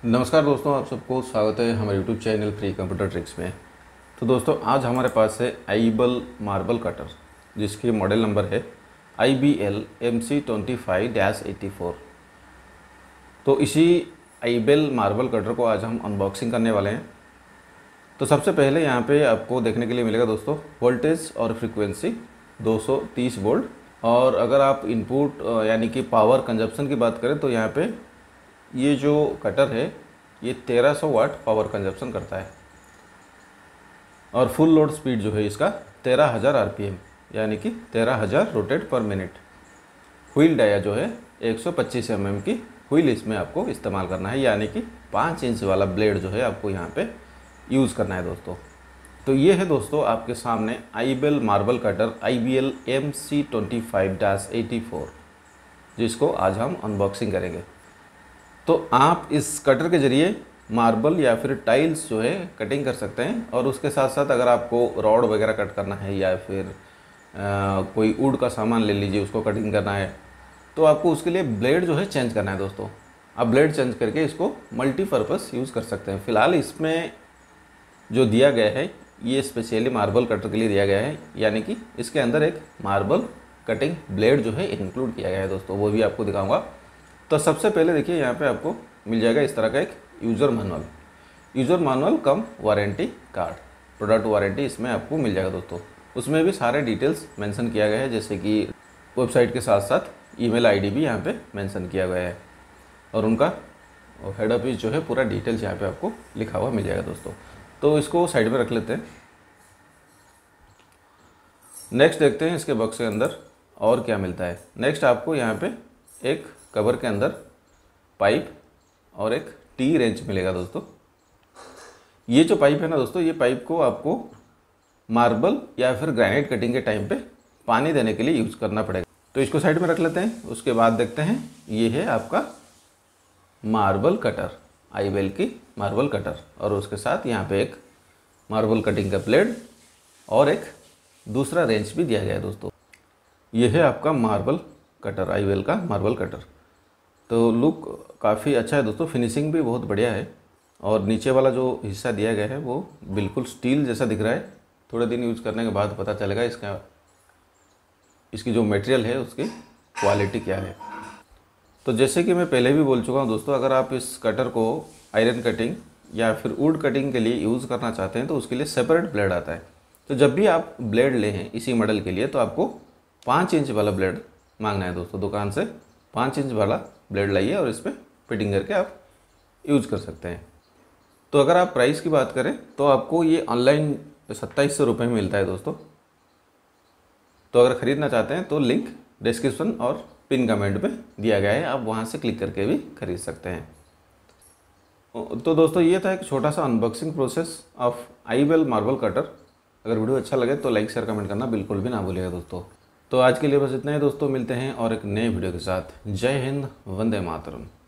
नमस्कार दोस्तों, आप सबको स्वागत है हमारे YouTube channel free computer tricks में। तो दोस्तों आज हमारे पास है आईबेल मार्बल कटर, जिसकी मॉडल नंबर है IBL MC25-84। तो इसी आईबेल मार्बल कटर को आज हम अनबॉक्सिंग करने वाले हैं। तो सबसे पहले यहाँ पे आपको देखने के लिए मिलेगा दोस्तों वोल्टेज और फ्रीक्वेंसी 230 वोल्ट। और अगर आप इनपुट यानी कि पावर कंजप्शन की बात करें तो यहाँ पे ये जो कटर है ये 1300 वाट पावर कंजप्शन करता है। और फुल लोड स्पीड जो है इसका 13000 RPM यानी कि 13000 रोटेट पर मिनट। व्हील डाया जो है 125 mm की व्हील इसमें आपको इस्तेमाल करना है, यानी कि 5 इंच वाला ब्लेड जो है आपको यहाँ पे यूज़ करना है दोस्तों। तो ये है दोस्तों आपके सामने iBell marble cutter IBL MC25-84, जिसको आज हम अनबॉक्सिंग करेंगे। तो आप इस कटर के ज़रिए मार्बल या फिर टाइल्स जो है कटिंग कर सकते हैं। और उसके साथ साथ अगर आपको रॉड वगैरह कट करना है या फिर कोई वुड का सामान ले लीजिए उसको कटिंग करना है, तो आपको उसके लिए ब्लेड जो है चेंज करना है दोस्तों। आप ब्लेड चेंज करके इसको मल्टीपर्पज़ यूज़ कर सकते हैं। फ़िलहाल इसमें जो दिया गया है ये स्पेशली मार्बल कटर के लिए दिया गया है, यानी कि इसके अंदर एक मार्बल कटिंग ब्लेड जो है इंक्लूड किया गया है दोस्तों, वो भी आपको दिखाऊंगा। तो सबसे पहले देखिए यहाँ पे आपको मिल जाएगा इस तरह का एक user manual cum warranty card, product warranty इसमें आपको मिल जाएगा दोस्तों। उसमें भी सारे डिटेल्स मेंशन किया गया है, जैसे कि वेबसाइट के साथ साथ ईमेल आईडी भी यहाँ पे मेंशन किया गया है और उनका हेड ऑफिस जो है पूरा डिटेल्स यहाँ पे आपको लिखा हुआ मिल जाएगा दोस्तों। तो इसको साइड में रख लेते हैं। नेक्स्ट देखते हैं इसके बॉक्स के अंदर और क्या मिलता है। नेक्स्ट आपको यहाँ पे एक कवर के अंदर पाइप और एक टी रेंच मिलेगा दोस्तों। ये जो पाइप है ना दोस्तों, ये पाइप को आपको मार्बल या फिर ग्रेनाइट कटिंग के टाइम पे पानी देने के लिए यूज़ करना पड़ेगा। तो इसको साइड में रख लेते हैं। उसके बाद देखते हैं, ये है आपका मार्बल कटर, आईबेल की मार्बल कटर, और उसके साथ यहाँ पे एक मार्बल कटिंग का ब्लेड और एक दूसरा रेंच भी दिया गया है दोस्तों। ये है आपका मार्बल कटर, आईबेल का मार्बल कटर। तो लुक काफ़ी अच्छा है दोस्तों, फिनिशिंग भी बहुत बढ़िया है। और नीचे वाला जो हिस्सा दिया गया है वो बिल्कुल स्टील जैसा दिख रहा है। थोड़े दिन यूज़ करने के बाद पता चलेगा इसकी जो मटेरियल है उसकी क्वालिटी क्या है। तो जैसे कि मैं पहले भी बोल चुका हूँ दोस्तों, अगर आप इस कटर को आयरन कटिंग या फिर वुड कटिंग के लिए यूज़ करना चाहते हैं तो उसके लिए सेपरेट ब्लेड आता है। तो जब भी आप ब्लेड ले हैं इसी मॉडल के लिए, तो आपको 5 इंच वाला ब्लेड मांगना है दोस्तों। दुकान से 5 इंच वाला ब्लेड लाइए और इस पर फिटिंग करके आप यूज़ कर सकते हैं। तो अगर आप प्राइस की बात करें तो आपको ये ऑनलाइन 2700 रुपये में मिलता है दोस्तों। तो अगर ख़रीदना चाहते हैं तो लिंक डिस्क्रिप्शन और पिन कमेंट में दिया गया है, आप वहाँ से क्लिक करके भी खरीद सकते हैं। तो दोस्तों ये था एक छोटा सा unboxing process of iBell marble cutter. अगर वीडियो अच्छा लगे तो लाइक शेयर कमेंट करना बिल्कुल भी ना भूलिएगा दोस्तों। तो आज के लिए बस इतना ही दोस्तों, मिलते हैं और एक नए वीडियो के साथ। जय हिंद, वंदे मातरम।